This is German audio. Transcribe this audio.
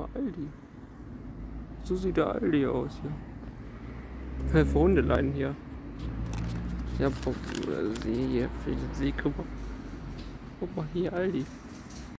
mal, Aldi. So sieht der Aldi aus hier. Für Hundeleien hier. Ja, hier für den See, guck mal. Guck mal hier, Aldi.